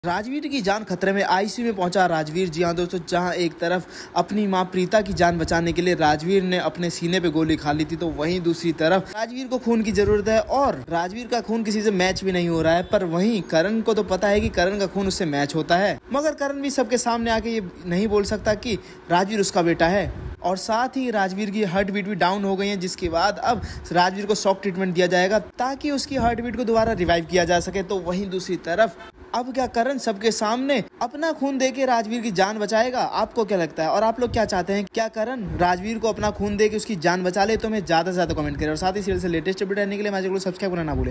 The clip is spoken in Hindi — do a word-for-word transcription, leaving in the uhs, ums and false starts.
राजवीर की जान खतरे में, आईसीयू में पहुंचा राजवीर। जी हाँ दोस्तों, जहां एक तरफ अपनी मां प्रीता की जान बचाने के लिए राजवीर ने अपने सीने पे गोली खा ली थी, तो वहीं दूसरी तरफ राजवीर को खून की जरूरत है और राजवीर का खून किसी से मैच भी नहीं हो रहा है। पर वहीं करण को तो पता है कि करण का खून उससे मैच होता है, मगर करण भी सबके सामने आके ये नहीं बोल सकता कि राजवीर उसका बेटा है। और साथ ही राजवीर की हार्ट बीट भी डाउन हो गई है, जिसके बाद अब राजवीर को शॉक ट्रीटमेंट दिया जाएगा ताकि उसकी हार्ट बीट को दोबारा रिवाइव किया जा सके। तो वहीं दूसरी तरफ अब क्या करण सबके सामने अपना खून देके राजवीर की जान बचाएगा? आपको क्या लगता है और आप लोग क्या चाहते हैं? क्या करण राजवीर को अपना खून देके उसकी जान बचा ले? तो हमें ज्यादा से ज्यादा कमेंट करें और साथ ही सीरियल से लेटेस्ट अपडेट रहने के लिए हमारे चैनल को सब्सक्राइब करना ना भूलें।